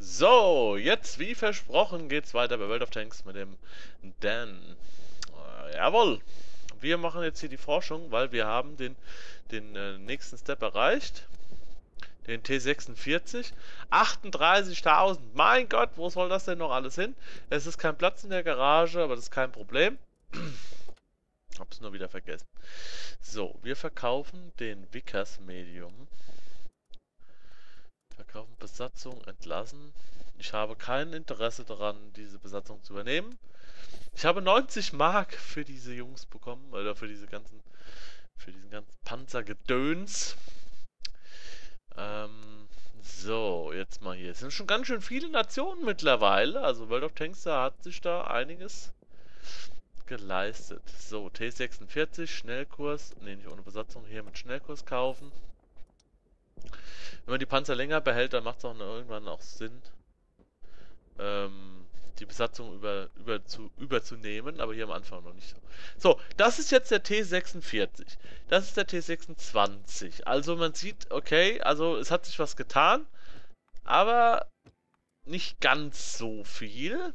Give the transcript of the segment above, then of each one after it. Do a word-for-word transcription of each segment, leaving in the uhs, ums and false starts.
So, jetzt wie versprochen geht's weiter bei World of Tanks mit dem Dan. Äh, jawohl, wir machen jetzt hier die Forschung, weil wir haben den, den äh, nächsten Step erreicht. Den T sechsundvierzig. achtunddreißigtausend, mein Gott, wo soll das denn noch alles hin? Es ist kein Platz in der Garage, aber das ist kein Problem. Hab's nur wieder vergessen. So, wir verkaufen den Vickers Medium. Verkaufen Besatzung, entlassen. Ich habe kein Interesse daran, diese Besatzung zu übernehmen. Ich habe neunzig Mark für diese Jungs bekommen, oder für diese ganzen, für diesen ganzen Panzergedöns. Ähm, so, jetzt mal hier. Es sind schon ganz schön viele Nationen mittlerweile. Also World of Tanks, da hat sich da einiges geleistet. So, T sechsundvierzig, Schnellkurs. Ne, nicht ohne Besatzung, hier mit Schnellkurs kaufen. Wenn man die Panzer länger behält, dann macht es auch irgendwann auch Sinn, ähm, die Besatzung über, über zu, überzunehmen, aber hier am Anfang noch nicht so. So, das ist jetzt der T sechsundvierzig. Das ist der T sechsundzwanzig. Also man sieht, okay, also es hat sich was getan, aber nicht ganz so viel.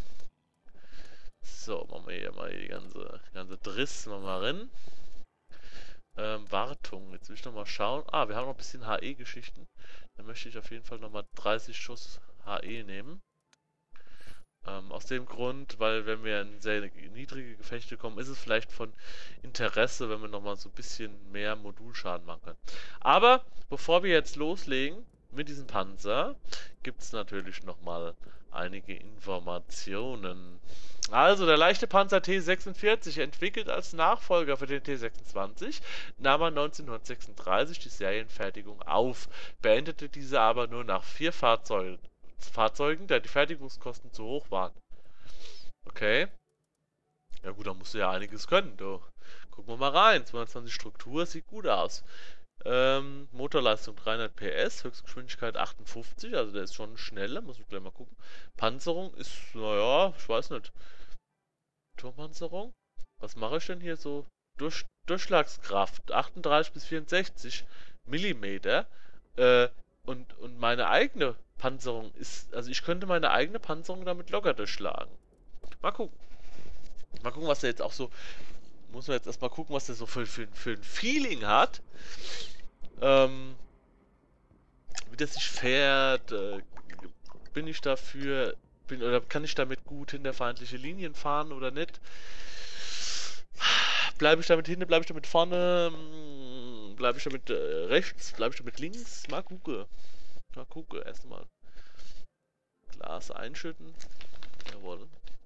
So, machen wir hier mal die ganze, ganze Driss machen wir rein. Ähm, Wartung. Jetzt will ich nochmal schauen. Ah, wir haben noch ein bisschen H E-Geschichten. Dann möchte ich auf jeden Fall nochmal dreißig Schuss H E nehmen. Ähm, aus dem Grund, weil wenn wir in sehr niedrige Gefechte kommen, ist es vielleicht von Interesse, wenn wir nochmal so ein bisschen mehr Modulschaden machen können. Aber bevor wir jetzt loslegen mit diesem Panzer, gibt es natürlich nochmal einige Informationen. Also, der leichte Panzer T sechsundvierzig, entwickelt als Nachfolger für den T sechsundzwanzig, nahm er neunzehnhundertsechsunddreißig die Serienfertigung auf, beendete diese aber nur nach vier Fahrzeugen, Fahrzeugen, da die Fertigungskosten zu hoch waren. Okay. Ja gut, da musst du ja einiges können, du. Gucken wir mal rein. zweihundertzwanzig Struktur, sieht gut aus. Ähm, Motorleistung dreihundert P S, Höchstgeschwindigkeit achtundfünfzig, also der ist schon schneller, muss ich gleich mal gucken. Panzerung ist, naja, ich weiß nicht. Turmpanzerung? Was mache ich denn hier so? Durch, Durchschlagskraft achtunddreißig bis vierundsechzig Millimeter. Äh, und, und meine eigene Panzerung ist, also ich könnte meine eigene Panzerung damit locker durchschlagen. Mal gucken. Mal gucken, was der jetzt auch so, muss man jetzt erstmal gucken, was der so für, für, für ein Feeling hat. Ähm, wie das sich fährt, äh, bin ich dafür, bin, oder kann ich damit gut hinter feindliche Linien fahren oder nicht? Bleibe ich damit hinten, bleibe ich damit vorne, bleibe ich damit äh, rechts, bleibe ich damit links? Mal gucken. Mal gucken, erstmal. Glas einschütten. Jawohl.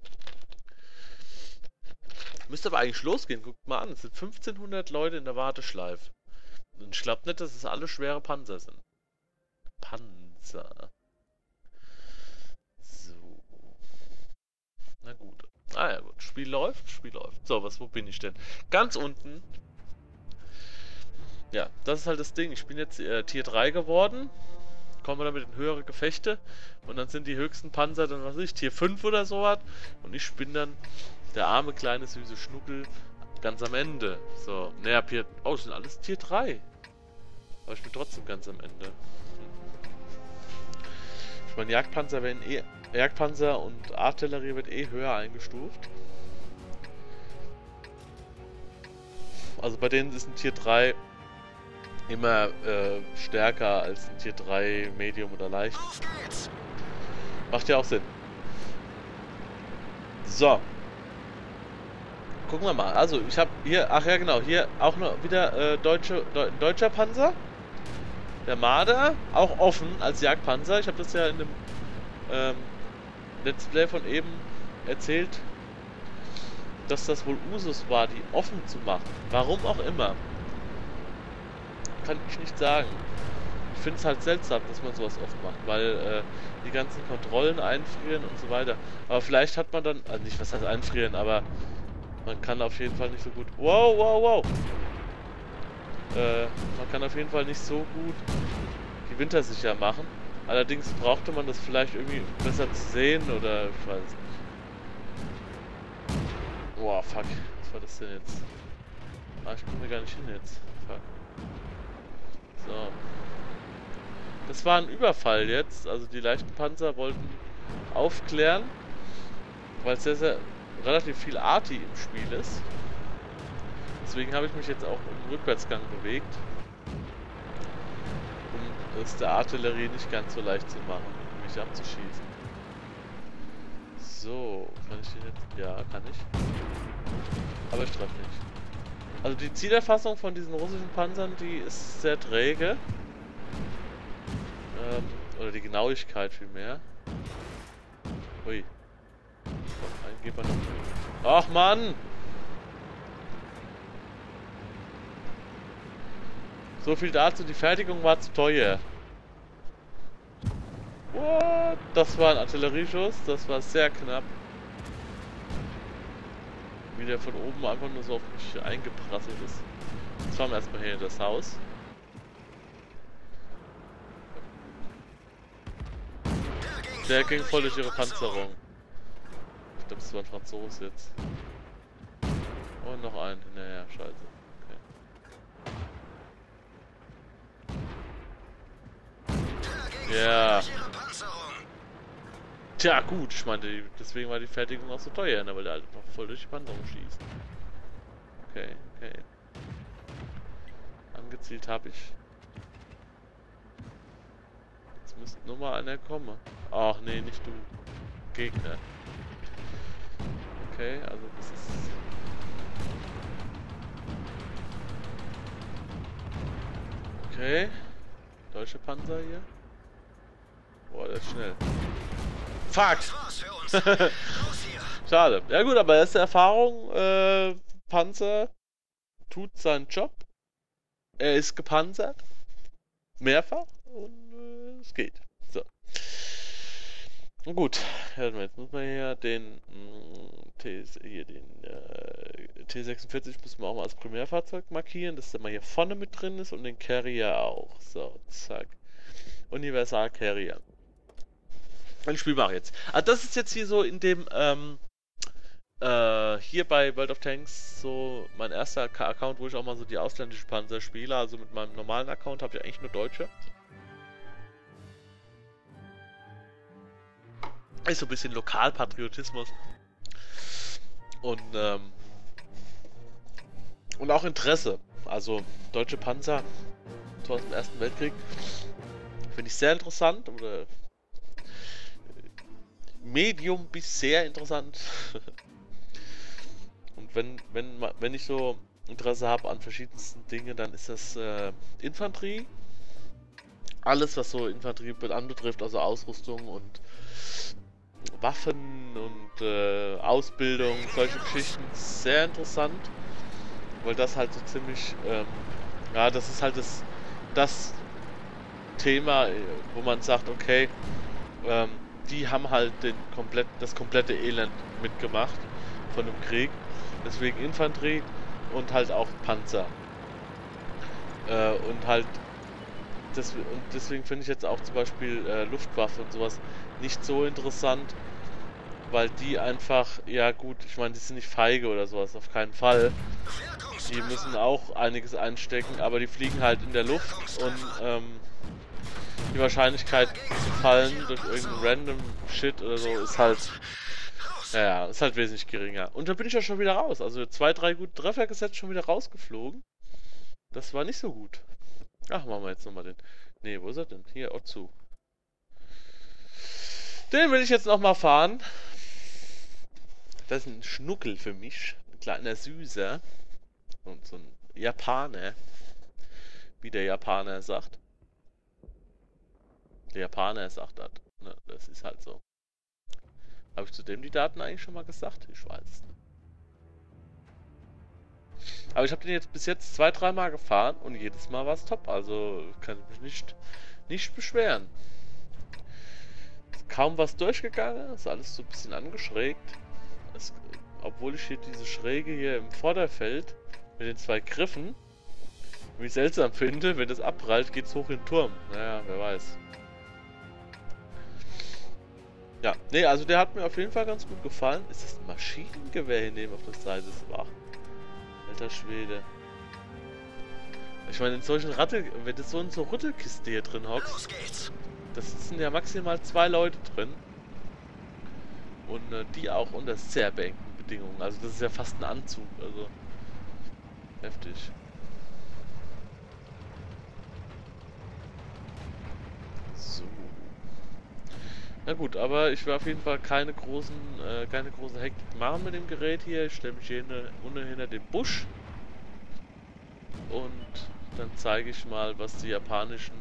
Müsste aber eigentlich losgehen, guckt mal an, es sind fünfzehnhundert Leute in der Warteschleife. Und ich glaube nicht, dass es alle schwere Panzer sind. Panzer. So. Na gut. Ah ja gut. Spiel läuft, Spiel läuft. So, was, wo bin ich denn? Ganz unten. Ja, das ist halt das Ding. Ich bin jetzt äh, Tier drei geworden. Kommen wir damit in höhere Gefechte. Und dann sind die höchsten Panzer dann, was weiß ich, Tier fünf oder sowas. Und ich bin dann der arme, kleine, süße Schnuckel ganz am Ende. So, naja, Tier... Oh, das sind alles Tier drei. Aber ich bin trotzdem ganz am Ende. Hm. Ich meine, Jagdpanzer werden eh... Jagdpanzer und Artillerie wird eh höher eingestuft. Also bei denen ist ein Tier drei immer äh, stärker als ein Tier drei Medium oder leicht. Macht ja auch Sinn. So. Gucken wir mal. Also ich habe hier, ach ja genau, hier auch noch wieder äh, deutsche, De deutscher Panzer. Der Marder, auch offen als Jagdpanzer. Ich habe das ja in dem ähm, Let's Play von eben erzählt, dass das wohl Usus war, die offen zu machen. Warum auch immer. Kann ich nicht sagen. Ich finde es halt seltsam, dass man sowas offen macht, weil äh, die ganzen Kontrollen einfrieren und so weiter. Aber vielleicht hat man dann, also nicht was heißt einfrieren, aber man kann auf jeden Fall nicht so gut... Wow, wow, wow! Äh, man kann auf jeden Fall nicht so gut die Winter sicher machen. Allerdings brauchte man das vielleicht irgendwie besser zu sehen oder ich weiß es nicht. Boah, fuck. Was war das denn jetzt? Ah, ich komme gar nicht hin jetzt. Fuck. So. Das war ein Überfall jetzt. Also die leichten Panzer wollten aufklären, weil es sehr, sehr relativ viel Arti im Spiel ist. Deswegen habe ich mich jetzt auch im Rückwärtsgang bewegt, um es der Artillerie nicht ganz so leicht zu machen, mich abzuschießen. So, kann ich den jetzt? Ja, kann ich. Aber ich treffe nicht. Also die Zielerfassung von diesen russischen Panzern, die ist sehr träge. Ähm, oder die Genauigkeit vielmehr. Ui. Komm, einen geht man noch. Ach Mann! So viel dazu, die Fertigung war zu teuer. What? Das war ein Artillerieschuss, das war sehr knapp. Wie der von oben einfach nur so auf mich eingeprasselt ist. Jetzt fahren wir erstmal hier in das Haus. Der ging voll durch ihre Panzerung. Ich glaube, das war ein Franzose jetzt. Und noch einen hinterher, scheiße. Okay. Ja. Tja, gut, ich meinte, deswegen war die Fertigung auch so teuer, ne, weil der halt noch voll durch die Panzerung schießt. Okay, okay. Angezielt habe ich. Jetzt müsste nur mal einer kommen. Ach nee, nicht du. Gegner. Okay, also das ist... Okay. Deutsche Panzer hier. Boah, der ist schnell. Fuck! Schade. Ja gut, aber erste Erfahrung, äh, Panzer tut seinen Job. Er ist gepanzert. Mehrfach. Und äh, es geht. So. Und gut. Ja, jetzt muss man hier den mh, T, hier den äh, T sechsundvierzig müssen wir auch mal als Primärfahrzeug markieren, dass der mal hier vorne mit drin ist und den Carrier auch. So, zack. Universal Carrier. Ein Spiel mache ich jetzt. Also das ist jetzt hier so in dem, ähm, äh, hier bei World of Tanks so mein erster Account, wo ich auch mal so die ausländischen Panzer spiele. Also mit meinem normalen Account habe ich eigentlich nur Deutsche. Ist so ein bisschen Lokalpatriotismus. Und, ähm, und auch Interesse. Also deutsche Panzer so aus dem Ersten Weltkrieg finde ich sehr interessant. Oder Medium bis sehr interessant. Und wenn, wenn, wenn ich so Interesse habe an verschiedensten Dingen, dann ist das äh, Infanterie. Alles, was so Infanterie anbetrifft, also Ausrüstung und Waffen und äh, Ausbildung, solche Geschichten, sehr interessant. Weil das halt so ziemlich, ähm, ja, das ist halt das, das Thema, wo man sagt, okay, ähm, die haben halt den komplett, das komplette Elend mitgemacht von dem Krieg. Deswegen Infanterie und halt auch Panzer. Äh, und halt, das, und deswegen finde ich jetzt auch zum Beispiel äh, Luftwaffe und sowas nicht so interessant, weil die einfach, ja gut, ich meine, die sind nicht feige oder sowas, auf keinen Fall. Die müssen auch einiges einstecken, aber die fliegen halt in der Luft und ähm, die Wahrscheinlichkeit zu fallen durch irgendeinen random Shit oder so ist halt, naja, ist halt wesentlich geringer. Und da bin ich ja schon wieder raus. Also zwei, drei gute Treffer gesetzt, schon wieder rausgeflogen. Das war nicht so gut. Ach, machen wir jetzt nochmal den. Ne, wo ist er denn? Hier, Otsu. Den will ich jetzt nochmal fahren. Das ist ein Schnuckel für mich. Ein kleiner Süßer. Und so ein Japaner. Wie der Japaner sagt. Der Japaner sagt das. Ne, das ist halt so. Habe ich zudem die Daten eigentlich schon mal gesagt? Ich weiß es nicht. Aber ich habe den jetzt bis jetzt zwei, dreimal gefahren und jedes Mal war es top. Also kann ich mich nicht, nicht beschweren. Ist kaum was durchgegangen. Ist alles so ein bisschen angeschrägt. Es, obwohl ich hier diese Schräge hier im Vorderfeld mit den zwei Griffen wie seltsam finde, wenn das abprallt, geht's hoch in den Turm. Naja, wer weiß. Ja, nee, also der hat mir auf jeden Fall ganz gut gefallen. Ist das ein Maschinengewehr hier neben auf der Seite? Das war alter Schwede. Ich meine, in solchen Ratte, wenn du so in so Rüttelkiste hier drin hockst, das sind ja maximal zwei Leute drin. Und äh, die auch unter sehr beengten Bedingungen. Also das ist ja fast ein Anzug, also heftig. So. Na gut, aber ich will auf jeden Fall keine großen, äh, keine große Hektik machen mit dem Gerät hier. Ich stelle mich hier unten hinter den Busch. Und dann zeige ich mal, was die japanischen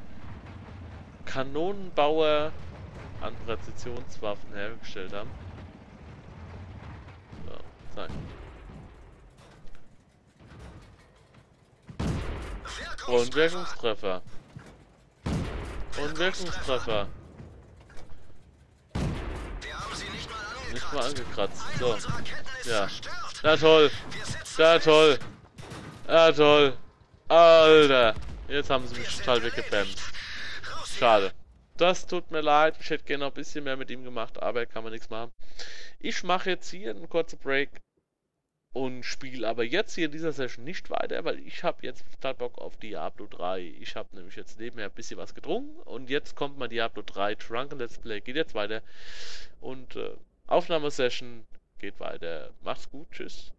Kanonenbauer an Präzisionswaffen hergestellt haben. So, zeig. Und Wirkungstreffer. Und Wirkungstreffer. Nicht mal angekratzt. So. Ja. Na toll. Na toll. Na toll. Alter. Jetzt haben sie mich total weggebämmt. Schade. Das tut mir leid. Ich hätte gerne noch ein bisschen mehr mit ihm gemacht, aber kann man nichts machen. Ich mache jetzt hier einen kurzen Break und spiele aber jetzt hier in dieser Session nicht weiter, weil ich habe jetzt total Bock auf Diablo drei. Ich habe nämlich jetzt nebenher ein bisschen was getrunken und jetzt kommt mal Diablo drei Drunken Let's Play. Geht jetzt weiter und äh, Aufnahmesession geht weiter. Macht's gut. Tschüss.